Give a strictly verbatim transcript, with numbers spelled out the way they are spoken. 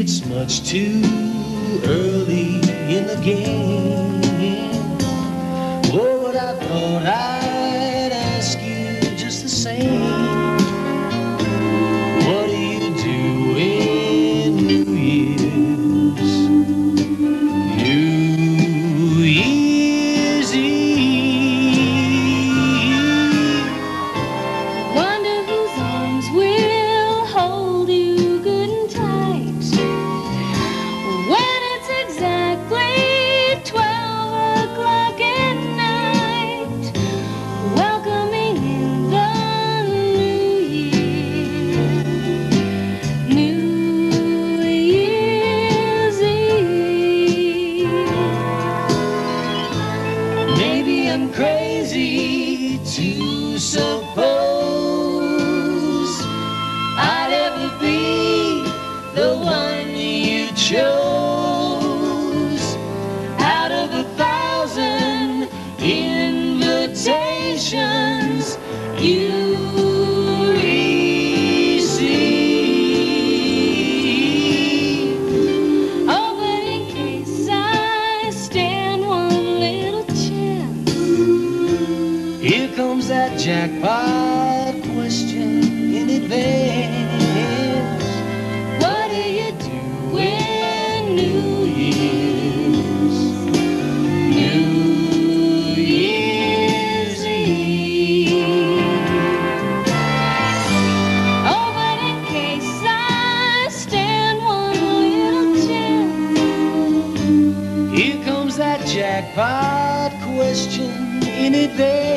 It's much too early in the game. Oh, but I thought I'd ask you just the same. What do you do in New Year's? New Year's Eve. Wonder whose arms will hold you good and tight when it's exactly twelve o'clock at night, welcoming in the new year, New Year's Eve. Maybe I'm crazy to suppose I'd ever be the one you chose out of a thousand invitations you receive. Oh, but in case I stand one little chance, Here comes that jackpot question in advance. what do you do when New Year's? New Year's Eve. Oh, but in case I stand one little chance, Here comes that jackpot question in advance.